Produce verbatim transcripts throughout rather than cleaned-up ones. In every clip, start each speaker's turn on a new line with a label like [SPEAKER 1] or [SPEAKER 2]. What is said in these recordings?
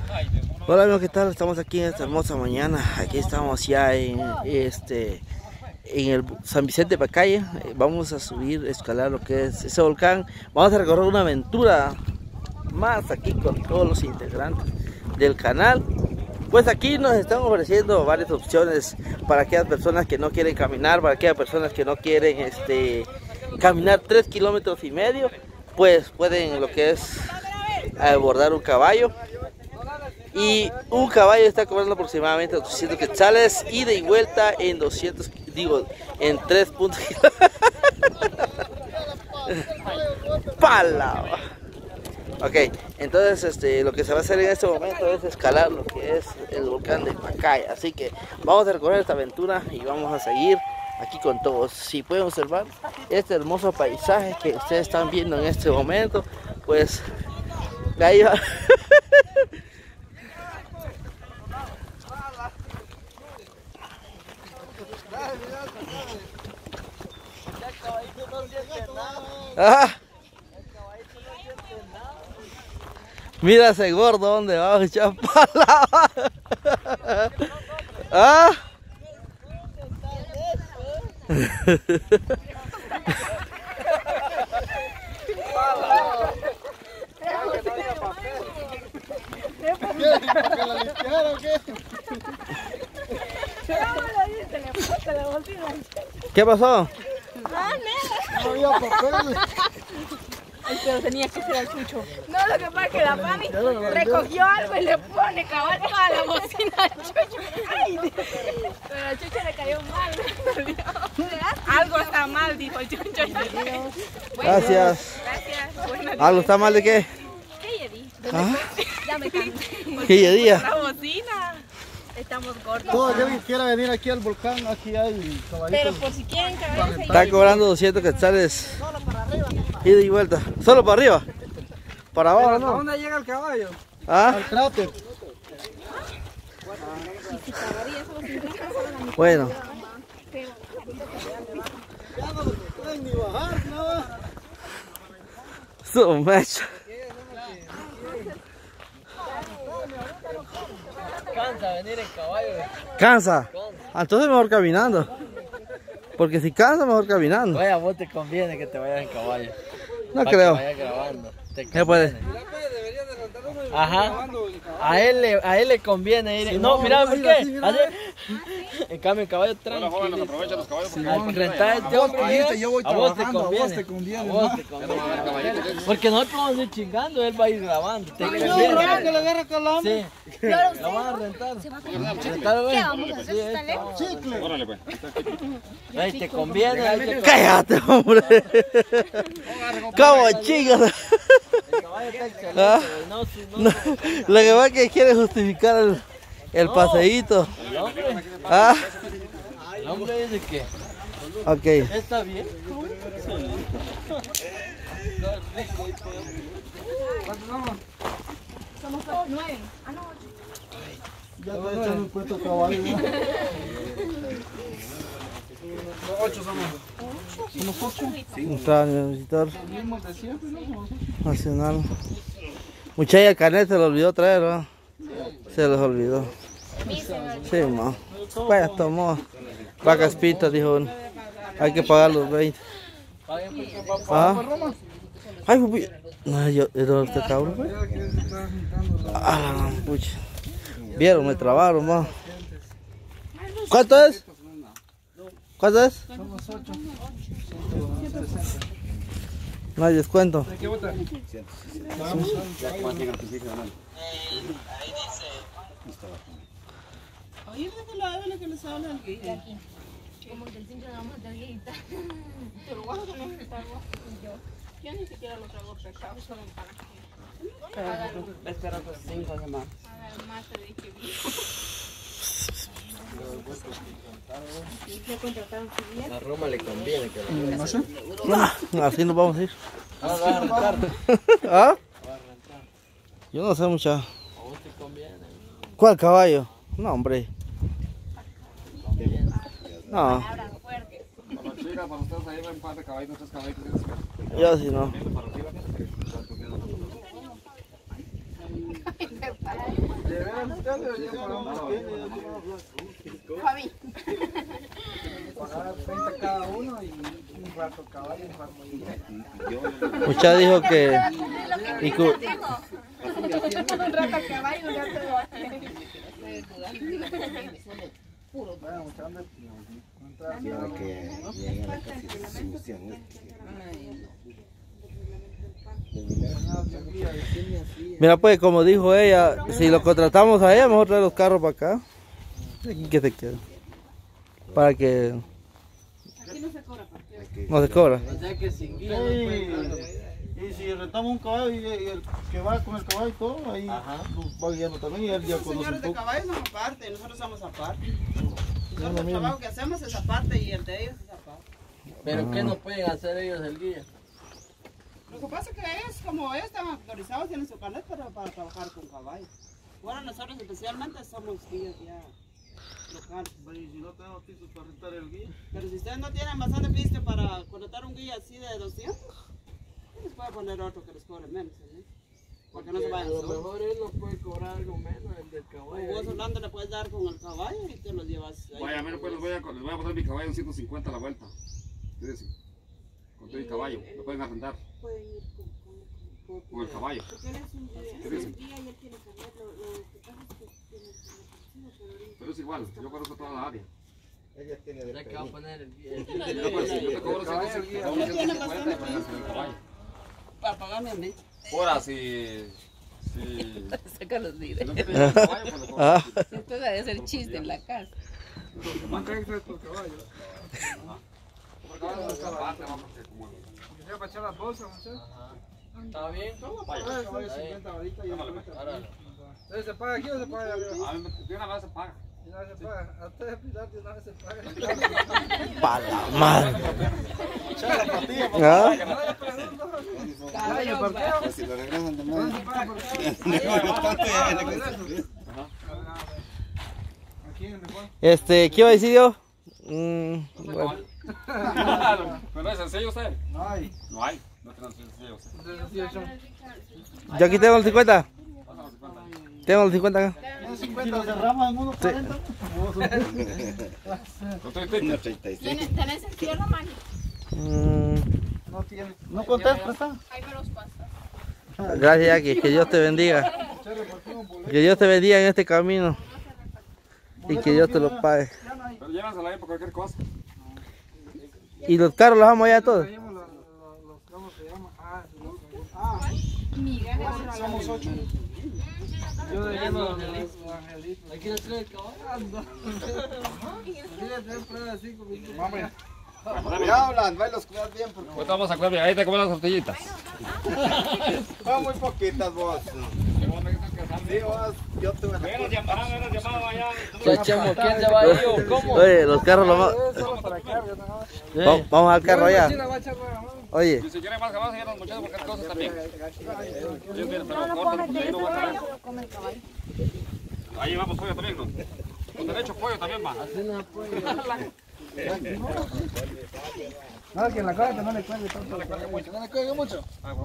[SPEAKER 1] Hola amigos, ¿qué tal? Estamos aquí en esta hermosa mañana. Aquí estamos ya en este en el San Vicente de Pacaya. Vamos a subir, escalar lo que es ese volcán. Vamos a recorrer una aventura más aquí con todos los integrantes del canal. Pues aquí nos están ofreciendo varias opciones para aquellas personas que no quieren caminar, para aquellas personas que no quieren este caminar tres kilómetros y medio, pues pueden lo que es abordar un caballo. Y un caballo está cobrando aproximadamente doscientos quetzales, ida y vuelta en doscientos, digo, en tres puntos. ¡Pala! Ok, entonces este, lo que se va a hacer en este momento es escalar lo que es el volcán de Pacaya. Así que vamos a recorrer esta aventura y vamos a seguir aquí con todos. Si pueden observar este hermoso paisaje que ustedes están viendo en este momento, pues ahí va. Ah, mira ese gordo donde va a echar pala. Ah. ¿Qué pasó?
[SPEAKER 2] Ah,
[SPEAKER 3] no había papel.
[SPEAKER 2] Ay, pero tenía que ser al Chucho. No, lo que pasa es que la Pani recogió algo y le pone cabal para la bocina al Chucho. Ay, pero al Chucho le cayó mal. Algo está mal, dijo el Chucho. Bueno,
[SPEAKER 1] gracias.
[SPEAKER 2] Gracias. Bueno,
[SPEAKER 1] ¿Algo está mal de qué?
[SPEAKER 2] ¿Qué yedí?
[SPEAKER 1] ¿Ah?
[SPEAKER 2] Ya me cansé.
[SPEAKER 1] ¿Qué yedía?
[SPEAKER 2] La bocina. Estamos gordos.
[SPEAKER 3] Todo aquel que quiera venir aquí al volcán, aquí hay caballitos.
[SPEAKER 2] Pero por si quieren caballos.
[SPEAKER 1] Está cobrando doscientos quetzales. Ida y vuelta. ¿Solo para arriba? ¿Para abajo
[SPEAKER 3] ¿A
[SPEAKER 1] no?
[SPEAKER 3] dónde llega el caballo?
[SPEAKER 1] ¿Ah?
[SPEAKER 3] Al cráter.
[SPEAKER 1] Bueno.
[SPEAKER 3] Ya no pueden ni bajar, nada.
[SPEAKER 1] Su mecha.
[SPEAKER 4] Cansa venir en caballo.
[SPEAKER 1] ¿Cansa? Entonces mejor caminando. Porque si cansa, mejor caminando.
[SPEAKER 4] Vaya, a vos te conviene que te vayas en caballo.
[SPEAKER 1] No
[SPEAKER 4] para
[SPEAKER 1] creo.
[SPEAKER 4] Que vayas grabando. Te
[SPEAKER 1] ¿Qué puede?
[SPEAKER 4] Ajá. A él le, a él le conviene ir. No, mira, ¿por qué? Así. En cambio, el caballo tranquilo.
[SPEAKER 5] Bueno, jóvenes, aprovecha los caballos.
[SPEAKER 4] Sí, al rentar este hombre,
[SPEAKER 3] yo voy
[SPEAKER 4] a vos te
[SPEAKER 3] trabajando, a
[SPEAKER 4] conviene.
[SPEAKER 3] vos te conviene.
[SPEAKER 4] A vos te conviene. Porque nosotros vamos a ir chingando, él va a ir grabando. Te
[SPEAKER 3] No,
[SPEAKER 4] conviene.
[SPEAKER 3] no, que le agarra calambre.
[SPEAKER 4] Sí.
[SPEAKER 2] Claro,
[SPEAKER 4] Lo van a rentar.
[SPEAKER 2] se va a
[SPEAKER 4] Rentar, güey.
[SPEAKER 2] ¿Qué vamos a hacer?
[SPEAKER 4] Sí,
[SPEAKER 2] ¿Está lejos?
[SPEAKER 3] Chicle.
[SPEAKER 5] Órale, pues.
[SPEAKER 4] ahí te conviene. Ahí te
[SPEAKER 1] ¡Cállate, hombre! ¡Cómo chingas!
[SPEAKER 4] El caballo está excelente,
[SPEAKER 1] Ah.
[SPEAKER 4] güey. No, si no.
[SPEAKER 1] No, lo que pasa es que quiere justificar el, el
[SPEAKER 4] No.
[SPEAKER 1] paseíto.
[SPEAKER 4] El hombre,
[SPEAKER 1] Ah,
[SPEAKER 4] el hombre dice que
[SPEAKER 1] ok.
[SPEAKER 4] está bien.
[SPEAKER 2] Somos nueve. Ah, no, ocho.
[SPEAKER 3] Ya está echando el puesto caballo. Ocho somos. ¿Somos ocho?
[SPEAKER 1] Nuestro visitor
[SPEAKER 3] Mismos de siempre, ¿no?
[SPEAKER 1] nacional. Muchacha, el carnet se lo olvidó traer, ¿no? Se los olvidó. Sí, ma. Pues tomó. Vacas pintas, dijo uno. Hay que pagar los veinte. Ah. Ay, pupi. No, yo, ¿era este cabrón, pues? Ah, pucha. Vieron, me trabaron, ma. ¿Cuánto es? ¿Cuánto es?
[SPEAKER 3] Somos ocho.
[SPEAKER 1] No hay descuento.
[SPEAKER 3] ¿Qué vota?
[SPEAKER 2] Oye, ¿de qué lado es lo que les habla el guía? Aquí. Como que el cinco de la mata guita. Pero vas a tener que estar vos y yo. Yo ni siquiera lo traigo pesado, solo para aquí.
[SPEAKER 4] Espera pues cinco semanas.
[SPEAKER 2] A ver, más te dije bien. ¿Ya contrataron su bien?
[SPEAKER 4] A Roma le conviene que lo
[SPEAKER 3] No sé.
[SPEAKER 1] No, así nos vamos a ir.
[SPEAKER 4] Ah, vas a rentar.
[SPEAKER 1] ¿Ah?
[SPEAKER 4] Vas a rentar.
[SPEAKER 1] Yo no sé mucho.
[SPEAKER 4] A vos te conviene.
[SPEAKER 1] ¿Cuál caballo? No, hombre. No,
[SPEAKER 5] Para chicas, para ustedes ahí ven un par de caballitos, tres caballitos.
[SPEAKER 1] yo sí no.
[SPEAKER 5] Para arriba.
[SPEAKER 2] Fabi.
[SPEAKER 3] treinta cada uno y un rato caballo, un rato mujer.
[SPEAKER 1] Mucha dijo que... y cu-
[SPEAKER 2] Un rato a caballo, un rato
[SPEAKER 3] Bueno, mucha anda.
[SPEAKER 6] Quiero que llegue a la casa y se solucione esto.
[SPEAKER 1] Mira pues, como dijo ella, si lo contratamos a ella, mejor traer los carros para acá. Que se quede. Para que... no se cobra.
[SPEAKER 4] O sea que sin guía no
[SPEAKER 3] Sí,
[SPEAKER 4] puede nada.
[SPEAKER 3] y si rentamos un caballo y, y el que va con el caballo y todo, ahí va guiando también y él ya
[SPEAKER 7] Los
[SPEAKER 3] conoce un
[SPEAKER 7] señores de
[SPEAKER 3] poco.
[SPEAKER 7] caballo son aparte, nosotros somos aparte. Nosotros el trabajo que hacemos es aparte y el de ellos es aparte.
[SPEAKER 4] Pero ¿qué no pueden hacer ellos el guía?
[SPEAKER 7] Lo que pasa es que ellos, como ellos están autorizados, tienen su carnet para, para trabajar con caballos. Bueno, nosotros especialmente somos guías ya locales.
[SPEAKER 3] Y si no tenemos pisos para rentar el guía.
[SPEAKER 7] Pero si ustedes no tienen bastante pista para contratar un guía así de doscientos, les puede poner otro que les cobre menos, ¿sí? Porque no se
[SPEAKER 4] A
[SPEAKER 7] vayan
[SPEAKER 4] lo
[SPEAKER 7] solos.
[SPEAKER 4] mejor él no puede cobrar algo menos el del
[SPEAKER 7] O
[SPEAKER 4] caballo.
[SPEAKER 7] vos Orlando le puedes dar con el caballo y te lo llevas ahí.
[SPEAKER 5] Vaya, menos pues les voy a, les voy a pasar mi caballo en ciento cincuenta a la vuelta. Fíjense. Con todo el caballo. Lo pueden arrendar.
[SPEAKER 7] Pueden ir con, con, con,
[SPEAKER 5] Con el caballo.
[SPEAKER 7] Porque él es un guía,
[SPEAKER 5] ¿Qué
[SPEAKER 7] es un
[SPEAKER 5] dicen?
[SPEAKER 7] guía y él tiene carnet. Lo, lo que pasa es que tiene carnet, pero ahorita-
[SPEAKER 5] Pero es igual. Yo conozco toda la área.
[SPEAKER 6] Ella tiene
[SPEAKER 4] O
[SPEAKER 6] de
[SPEAKER 4] sea que va a poner el guía.
[SPEAKER 5] Yo, pero si yo te cobro ciento cincuenta y pagas el caballo.
[SPEAKER 7] Para pagarme a mí.
[SPEAKER 5] Ahora, si... Si...
[SPEAKER 2] Saca los
[SPEAKER 5] Si
[SPEAKER 2] videos.
[SPEAKER 5] no quieren el caballo, pues le cobro.
[SPEAKER 1] Ah,
[SPEAKER 2] Esto es de hacer chiste en la casa.
[SPEAKER 3] Nunca hay resto el caballo.
[SPEAKER 5] Porque ahora no es aparte, vamos, porque como...
[SPEAKER 3] Que sea para echar las bolsas, muchachos.
[SPEAKER 4] ¿Está bien?
[SPEAKER 3] Ah, el caballo cincuenta ahorita y el
[SPEAKER 5] Ahora,
[SPEAKER 3] Entonces se paga aquí o se paga arriba.
[SPEAKER 5] a mí me- de una vez se paga.
[SPEAKER 3] De una vez se paga. A ustedes Pilar de una vez se paga.
[SPEAKER 1] pa' la madre.
[SPEAKER 3] Echar la patilla,
[SPEAKER 1] ¿Ah?
[SPEAKER 3] Caballo, ¿por qué?
[SPEAKER 6] Si lo regresan de nuevo.
[SPEAKER 3] Aquí en el mejor.
[SPEAKER 1] Este, ¿qué iba a decir yo? Mm, bueno.
[SPEAKER 5] Pero no es sencillo usted.
[SPEAKER 3] No hay.
[SPEAKER 5] No hay. No tenemos sencillo usted.
[SPEAKER 3] Entonces, sí, son.
[SPEAKER 1] Yo aquí tengo los cincuenta.
[SPEAKER 5] Pásame los cincuenta.
[SPEAKER 1] Tengo los cincuenta acá.
[SPEAKER 3] cincuenta lo cerramos en uno cuarenta.
[SPEAKER 5] No estoy triste.
[SPEAKER 6] uno treinta y seis.
[SPEAKER 2] ¿Tenés el cierre, Mani?
[SPEAKER 1] Mm,
[SPEAKER 3] No tiene. No contesta, está.
[SPEAKER 2] Ahí me los pasa.
[SPEAKER 1] gracias, Jackie. Que Dios te bendiga. Que Dios te bendiga en este camino. Y que Dios te lo pague.
[SPEAKER 5] Pero llévansela ahí por cualquier cosa.
[SPEAKER 1] ¿Y los carros los vamos allá todos?
[SPEAKER 3] Traemos los- los- los- ¿Cómo se llama? Ah, los- ah,
[SPEAKER 2] Miga.
[SPEAKER 3] somos ocho. Yo de lleno los angelitos.
[SPEAKER 4] ¿Hay que ir a traer el caballo?
[SPEAKER 3] Mami,
[SPEAKER 6] Ya hablan, bailos cuidar bien porque
[SPEAKER 5] Ahorita vamos a comer, ahí te comen las tortillitas.
[SPEAKER 6] son muy poquitas vos. Sí, vos, yo te voy a
[SPEAKER 5] Menos llamadas, menos llamadas allá.
[SPEAKER 4] ¿Qué chamo? ¿Quién se va a ir o cómo?
[SPEAKER 1] Oye, los carros los vamos.
[SPEAKER 3] solo para carga nada más.
[SPEAKER 1] Va- Vamos al carro allá.
[SPEAKER 3] Sí, la voy a echar para abajo.
[SPEAKER 1] Oye,
[SPEAKER 5] Y si quieren más caballos, llegan los muchachos por cualquier cosa también. Ellos vienen, pero cortan porque ahí no va a caber. Ahí llevamos pollo también, ¿no? Con derecho pollo también va.
[SPEAKER 3] No, que en la cara que no le cuelgue tanto. No le cuelgue mucho. No le cuelgue mucho.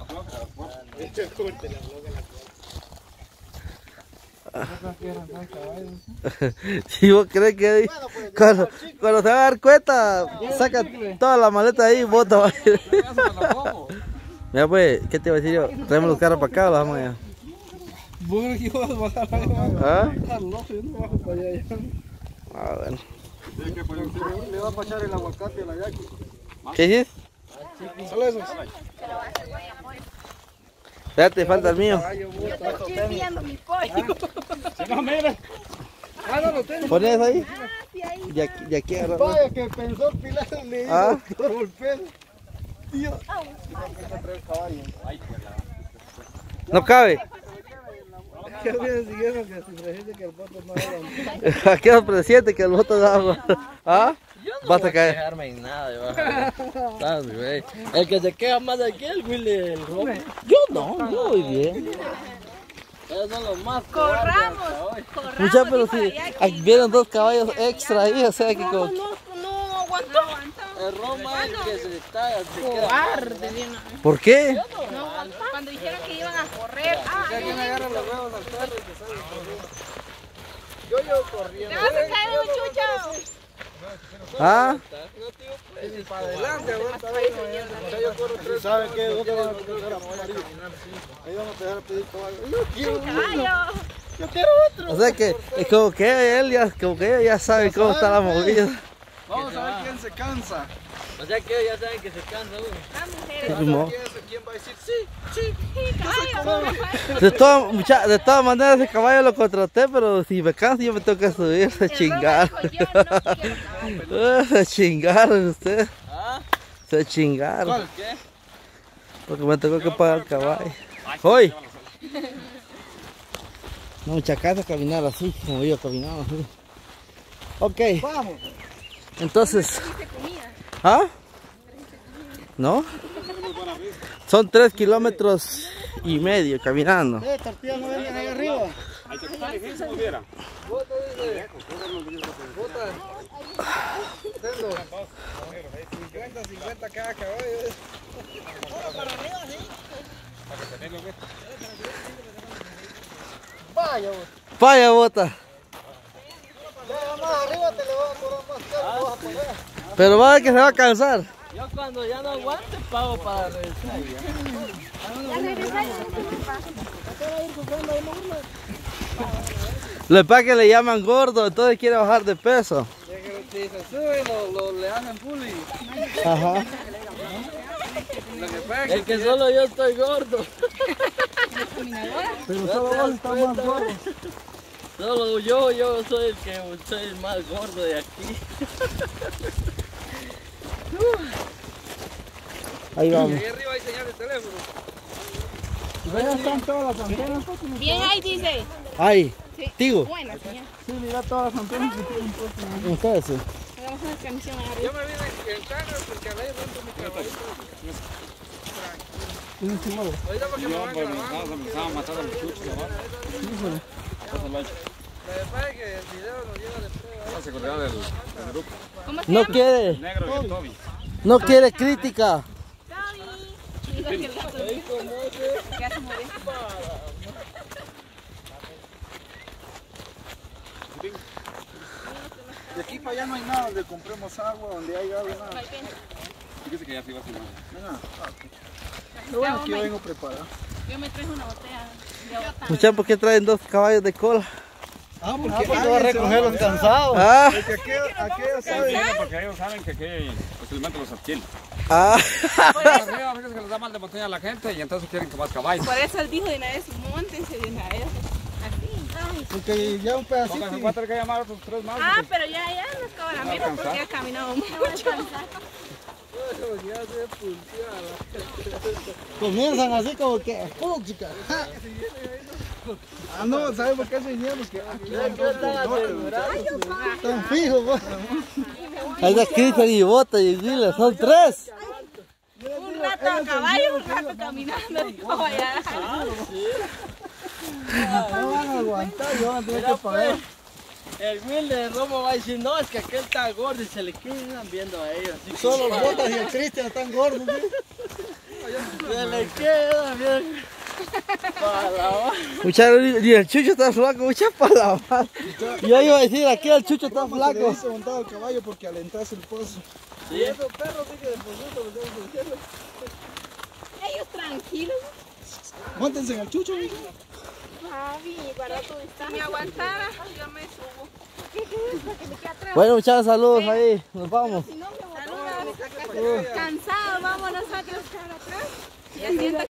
[SPEAKER 1] si vos crees que ahí, cuando, cuando se va a dar cuenta, saca toda la maleta ahí y bota. Mira pues, ¿qué te iba a decir yo? ¿Traemos los carros para acá o los vamos allá?
[SPEAKER 3] Bueno, aquí vas a bajar algo.
[SPEAKER 1] ¿Ah?
[SPEAKER 3] Estás loco, yo no bajo para allá.
[SPEAKER 1] Ah, bueno.
[SPEAKER 3] Le va a pachar el aguacate a la yaqui.
[SPEAKER 1] ¿Qué dices?
[SPEAKER 3] Solo eso.
[SPEAKER 1] Espérate, falta el mío.
[SPEAKER 2] Estoy viendo mi pollo.
[SPEAKER 3] Ah, no lo tengo.
[SPEAKER 1] ¿Pones ahí? De aquí, de aquí agarra.
[SPEAKER 3] Vaya que pensó Pilar le hizo
[SPEAKER 1] Ah.
[SPEAKER 3] todo el pedo. Tío.
[SPEAKER 1] No cabe.
[SPEAKER 3] ¿Qué bien siguieron que se presiente que el voto no era?
[SPEAKER 1] Aquí el presidente que el voto da agua. ¿Ah? Vas a
[SPEAKER 4] No
[SPEAKER 1] caer.
[SPEAKER 4] dejarme en nada debajo. ¿Sabes, güey? El que se queja más de aquí es el Willy, el rojo.
[SPEAKER 1] Yo no, yo voy bien.
[SPEAKER 4] Esos son los más
[SPEAKER 2] Corramos.
[SPEAKER 4] cobardes.
[SPEAKER 2] Corramos.
[SPEAKER 1] Mucha, pero
[SPEAKER 2] dijo
[SPEAKER 1] si
[SPEAKER 2] allá que-
[SPEAKER 1] aquí vieron dos caballos extra ahí, o sea que
[SPEAKER 2] No,
[SPEAKER 1] como...
[SPEAKER 2] no, no aguantó.
[SPEAKER 4] El Roma es el que se está, se queda.
[SPEAKER 2] Cobarde, bien.
[SPEAKER 1] ¿Por qué?
[SPEAKER 2] No, cuando dijeron que iban a correr. Ah,
[SPEAKER 3] ¿Quién agarra los huevos al perro y que sale?
[SPEAKER 2] ¡Te vas a caer, don Chucho!
[SPEAKER 1] ¿Ah?
[SPEAKER 4] Para adelante, aguanta.
[SPEAKER 3] ¿Saben qué? ¿Dónde van a coger a María? Ahí vamos a dejar a pedir caballo. Yo quiero uno.
[SPEAKER 2] ¡Caballo!
[SPEAKER 3] Yo quiero otro.
[SPEAKER 1] O sea que es como que él ya, como que ella ya sabe cómo está la movida.
[SPEAKER 3] Vamos a ver quién se cansa.
[SPEAKER 4] O sea que ya saben que se cansa uno.
[SPEAKER 2] Las mujeres.
[SPEAKER 1] Simón.
[SPEAKER 3] ¿Quién, ¿Quién va a decir sí?
[SPEAKER 2] Sí, caballo.
[SPEAKER 1] De todas, mucha- de todas maneras, ese caballo lo contraté, pero si me canso, yo me tengo que subir a chingar.
[SPEAKER 2] El Robo dijo, yo no quiero caballo.
[SPEAKER 1] Ah, se chingaron ustedes.
[SPEAKER 4] ¿Ah?
[SPEAKER 1] Se chingaron.
[SPEAKER 4] ¿Cuál? ¿Qué?
[SPEAKER 1] Porque me tengo que pagar el caballo. ¡Hoy! No, mucha casa caminar así, como yo caminaba así. Ok.
[SPEAKER 3] Vamos.
[SPEAKER 1] Entonces. ¿Ah? ¿No? Son tres kilómetros y medio caminando.
[SPEAKER 3] Eh, tortillas no vengan ahí arriba.
[SPEAKER 5] Hay que estar lejísimo, viera.
[SPEAKER 4] Bota, dice. Bota. cincuenta, cincuenta cada caballo.
[SPEAKER 3] Vaya,
[SPEAKER 1] Vaya bota.
[SPEAKER 3] más arriba te le va a cobrar más caro, lo vas a pagar.
[SPEAKER 1] Pero va a ver que se va a cansar.
[SPEAKER 4] Yo cuando ya no aguante pago para regresar.
[SPEAKER 1] Le pasa que le llaman gordo, entonces quiere bajar de peso.
[SPEAKER 4] Si se sube, lo, lo, le hacen bullying.
[SPEAKER 1] Ajá.
[SPEAKER 4] Lo que pasa es que solo yo estoy gordo.
[SPEAKER 3] Pero solo vos estás más gordo.
[SPEAKER 4] Solo yo, yo soy el que soy el más gordo de aquí.
[SPEAKER 1] Ahí vamos.
[SPEAKER 4] Ahí arriba hay señal de teléfono.
[SPEAKER 3] Ya están todas las antenas.
[SPEAKER 2] Bien ahí dice.
[SPEAKER 1] Ahí.
[SPEAKER 2] Sí.
[SPEAKER 1] Tigo.
[SPEAKER 2] Buena, señor.
[SPEAKER 3] Sí, mira todas las antenas que tienen puestas.
[SPEAKER 1] Ustedes sí.
[SPEAKER 2] Hagamos una transmisión
[SPEAKER 4] Yo
[SPEAKER 2] arriba.
[SPEAKER 4] me vine en carro porque a veces rento mi caballito. Ahorita porque me van grabando.
[SPEAKER 5] Empezaba a matar a los chuchos, ¿no?
[SPEAKER 4] Lo que pasa es que el video nos lleva de prueba.
[SPEAKER 5] La seguridad del, del grupo.
[SPEAKER 2] ¿Cómo se
[SPEAKER 1] No
[SPEAKER 2] llama?
[SPEAKER 1] quiere,
[SPEAKER 5] Negro y el Toby.
[SPEAKER 1] no quiere crítica.
[SPEAKER 2] Toby. Igual que el gato. Que hace mover.
[SPEAKER 3] De aquí para allá no hay nada donde compremos agua, donde hay agua, nada.
[SPEAKER 5] Fíjese que ya se iba a filmar.
[SPEAKER 3] Nada. Pero bueno, aquí yo vengo preparado.
[SPEAKER 2] Yo me traje una botella de agua.
[SPEAKER 1] Muchachos, ¿por qué traen dos caballos de cola?
[SPEAKER 3] Ah, porque va a recoger los cansados.
[SPEAKER 1] Ah,
[SPEAKER 3] Porque aquellos aquellos saben.
[SPEAKER 5] Vienen porque ellos saben que aquí posiblemente los adquieren.
[SPEAKER 1] ah.
[SPEAKER 5] Arriba, fíjese que les da mal de montaña a la gente y entonces quieren que más caballos.
[SPEAKER 2] Por eso él dijo de una vez, montense de una vez. Así. Ay.
[SPEAKER 3] Porque ya un pedacito.
[SPEAKER 5] Pónganse, voy a tener que llamar a otros tres más.
[SPEAKER 2] Ah,
[SPEAKER 5] porque-
[SPEAKER 2] pero ya, ya nos cobran la misma porque ya caminamos mucho.
[SPEAKER 3] Comienzan así como que. ¡Pum, chica! Ah, no, ¿sabes por qué se vinieron? Porque aquí hay dos están fijos, pues.
[SPEAKER 1] Ahí está Cristian y Bota y Willa, son tres.
[SPEAKER 2] Un rato a caballo, un rato caminando. Dijo allá.
[SPEAKER 3] No van a aguantar, yo van a tener que pagar.
[SPEAKER 4] El Will de Romo va a decir, no, es que aquel está gordo y se le quedan viendo a ellos. Así que
[SPEAKER 3] Solo los botas y el Cristian están gordos, ¿sí?
[SPEAKER 4] se le queda bien. Para la
[SPEAKER 1] Muchachos, y el Chucho está flaco, mucha para la madre. Yo iba a decir, aquí el Chucho está
[SPEAKER 3] ¿Cómo se le
[SPEAKER 1] flaco.
[SPEAKER 3] dice montado al caballo? Porque alentás el pozo.
[SPEAKER 4] Sí, esos perros sí que de poquito los tengo que hacer.
[SPEAKER 2] Ellos tranquilos.
[SPEAKER 3] Móntense en el chucho, mijo.
[SPEAKER 2] Javi, guarda tu distancia. Si me aguantara, yo me subo. ¿Qué es? Porque me queda atrás.
[SPEAKER 1] Bueno, muchachos, saludos ahí, nos vamos.
[SPEAKER 2] Si no, me voy a cansado, vámonos a que los quedan atrás. Y asiento